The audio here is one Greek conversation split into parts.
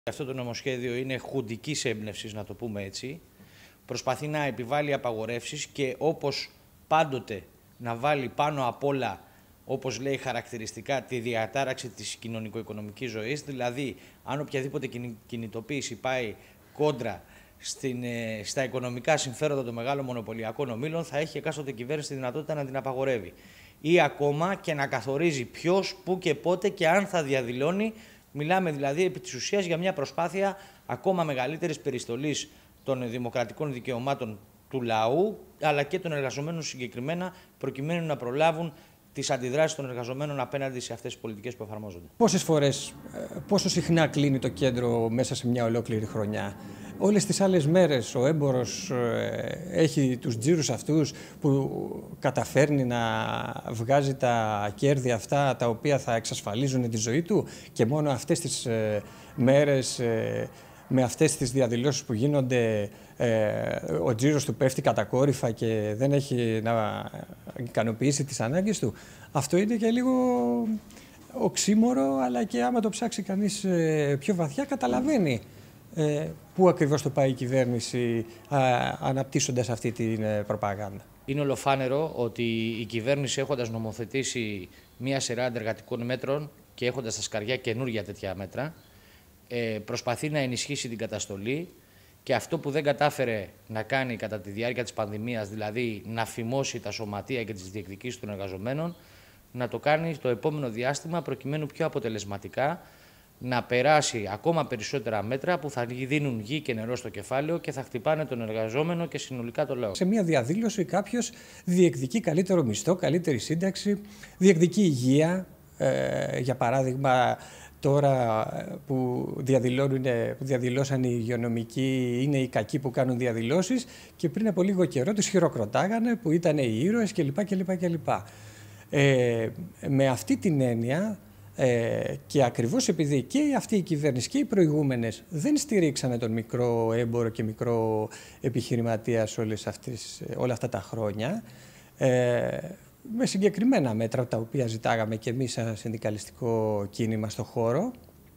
Αυτό το νομοσχέδιο είναι χουντικής έμπνευσης, να το πούμε έτσι. Προσπαθεί να επιβάλλει απαγορεύσεις και όπως πάντοτε να βάλει πάνω απ' όλα, όπως λέει χαρακτηριστικά, τη διατάραξη της κοινωνικο-οικονομικής ζωής. Δηλαδή, αν οποιαδήποτε κινητοποίηση πάει κόντρα στα οικονομικά συμφέροντα των μεγάλων μονοπωλιακών ομίλων, θα έχει εκάστοτε κυβέρνηση τη δυνατότητα να την απαγορεύει. Ή ακόμα και να καθορίζει ποιος, πού και πότε και αν θα διαδηλώνει. Μιλάμε δηλαδή επί της ουσίας για μια προσπάθεια ακόμα μεγαλύτερης περιστολής των δημοκρατικών δικαιωμάτων του λαού, αλλά και των εργαζομένων συγκεκριμένα, προκειμένου να προλάβουν τις αντιδράσεις των εργαζομένων απέναντι σε αυτές τις πολιτικές που εφαρμόζονται. Πόσες φορές, πόσο συχνά κλείνει το κέντρο μέσα σε μια ολόκληρη χρονιά? Όλες τις άλλες μέρες ο έμπορος έχει τους τζίρους αυτούς που καταφέρνει να βγάζει τα κέρδη αυτά τα οποία θα εξασφαλίζουν τη ζωή του, και μόνο αυτές τις μέρες με αυτές τις διαδηλώσεις που γίνονται ο τζίρος του πέφτει κατακόρυφα και δεν έχει να ικανοποιήσει τις ανάγκες του. Αυτό είναι και λίγο οξύμορο, αλλά και άμα το ψάξει κανείς πιο βαθιά καταλαβαίνει πού ακριβώς το πάει η κυβέρνηση αναπτύσσοντας αυτή την προπαγάνδα. Είναι ολοφάνερο ότι η κυβέρνηση, έχοντας νομοθετήσει μία σειρά αντεργατικών μέτρων και έχοντας στα σκαριά καινούργια τέτοια μέτρα, προσπαθεί να ενισχύσει την καταστολή, και αυτό που δεν κατάφερε να κάνει κατά τη διάρκεια της πανδημίας, δηλαδή να φημώσει τα σωματεία και τις διεκδικήσεις των εργαζομένων, να το κάνει το επόμενο διάστημα, προκειμένου πιο αποτελεσματικά να περάσει ακόμα περισσότερα μέτρα που θα δίνουν γη και νερό στο κεφάλαιο και θα χτυπάνε τον εργαζόμενο και συνολικά το λαό. Σε μια διαδήλωση κάποιος διεκδικεί καλύτερο μισθό, καλύτερη σύνταξη, διεκδικεί υγεία. Για παράδειγμα, τώρα που διαδηλώσαν οι υγειονομικοί, είναι οι κακοί που κάνουν διαδηλώσεις, και πριν από λίγο καιρό τους χειροκροτάγανε που ήταν οι ήρωες κλπ. Με αυτή την έννοια, και ακριβώς επειδή και αυτή η κυβέρνηση και οι προηγούμενες δεν στηρίξανε τον μικρό έμπορο και μικρό επιχειρηματία όλα αυτά τα χρόνια, με συγκεκριμένα μέτρα τα οποία ζητάγαμε και εμείς σαν συνδικαλιστικό κίνημα στο χώρο,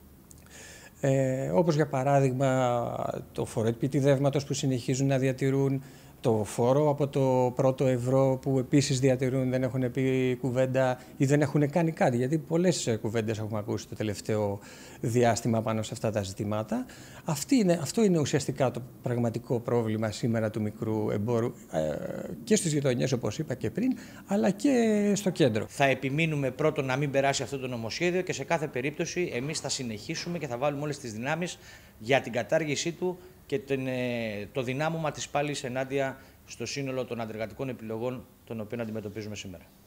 όπως για παράδειγμα το φόρο επιτιδεύματος που συνεχίζουν να διατηρούν, το φόρο από το πρώτο ευρώ που επίσης διατηρούν, δεν έχουν πει κουβέντα ή δεν έχουν κάνει κάτι, γιατί πολλές κουβέντες έχουμε ακούσει το τελευταίο διάστημα πάνω σε αυτά τα ζητήματα. Αυτό είναι ουσιαστικά το πραγματικό πρόβλημα σήμερα του μικρού εμπόρου, και στις γειτονιές όπως είπα και πριν, αλλά και στο κέντρο. Θα επιμείνουμε πρώτον να μην περάσει αυτό το νομοσχέδιο, και σε κάθε περίπτωση εμείς θα συνεχίσουμε και θα βάλουμε όλες τις δυνάμεις για την κατάργησή του και το δυνάμωμα της πάλης ενάντια στο σύνολο των αντεργατικών επιλογών των οποίων αντιμετωπίζουμε σήμερα.